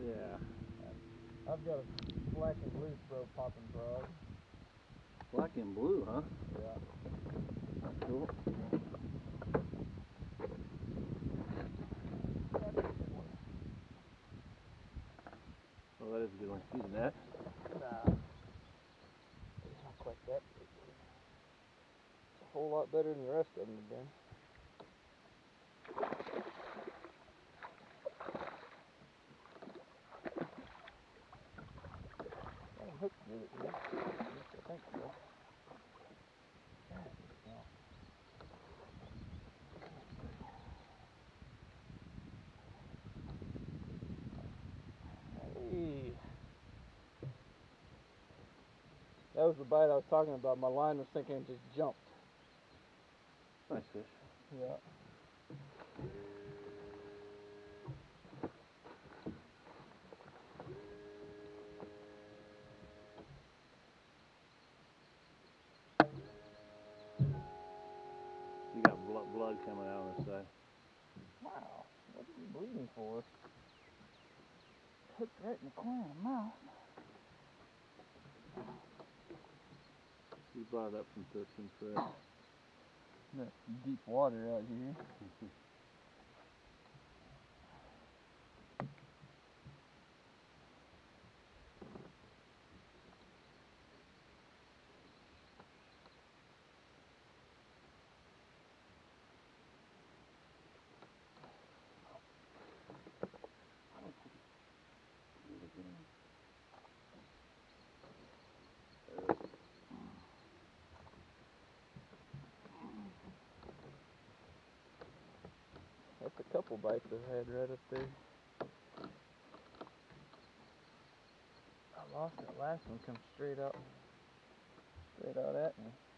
Yeah. I've got a black and blue throw popping frog. Black and blue, huh? Yeah. That's cool. Well, that is a good one. Use that. Nah. It's not quite that big. It's a whole lot better than the rest of them have been. Got him hooked with it here. At least I think so. God, it's small. Hey. That was the bite I was talking about. My line was sinking and just jumped. Nice fish. Yeah. You got blood coming out on this side. Wow. What are you bleeding for? Hooked right in the corner of the mouth. You brought it up from 13 foot. That's deep water out here. That's a couple bites I've had right up there. I lost that last one, come straight out at me.